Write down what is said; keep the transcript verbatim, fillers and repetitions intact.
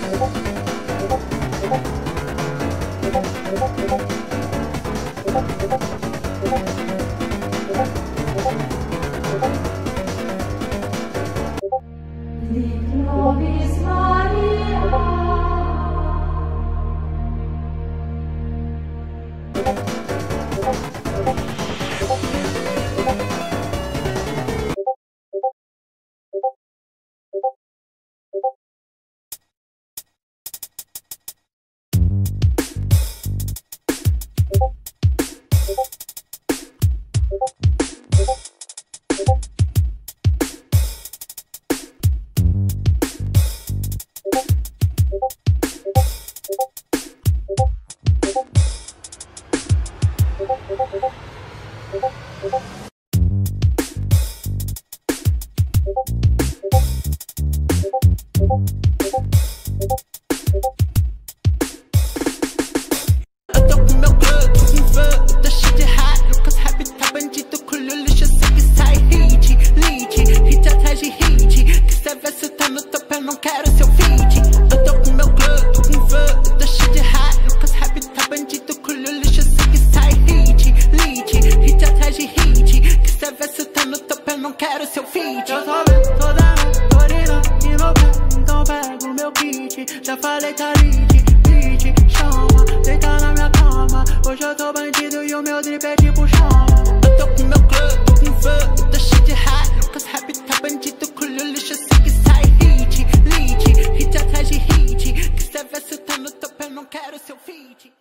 Quero seu feat. Eu tô vendo toda urina e meu pé, então pego meu kit. Já falei tá lit, beat, chama, deita na minha cama. Hoje eu tô bandido e o meu drip é tipo chama. Eu tô com meu club, tô com fã, eu tô cheio de raio. Com as rap tá bandido, colho lixo, eu sei que sai hit, lit, hit atrás de hit. Que cê vê se tá no topo, eu não quero seu feat.